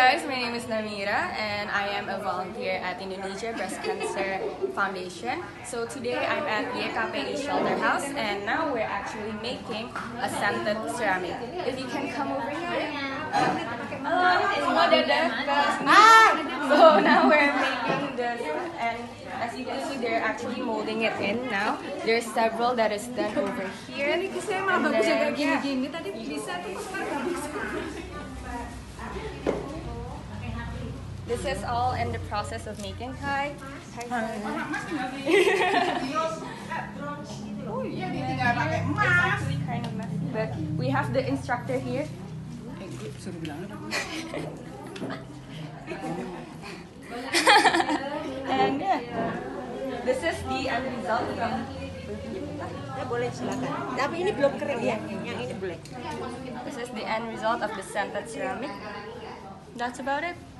guys, my name is Namira and I am a volunteer at Indonesia Breast Cancer Foundation. So today I'm at YKPI Shelter House and now we're actually making a scented ceramic. If you can come over here. Semua dadah. So now we're making this, and as you can see they're actually molding it in now. There's several that is done over here. And then, yeah. This is all in the process of making. Hi. It's actually kind of messy, but we have the instructor here. And yeah, this is the end result from. Boleh silakan. Tapi ini belum kering ya, yang ini boleh. This is the end result of the scented ceramic. That's about it.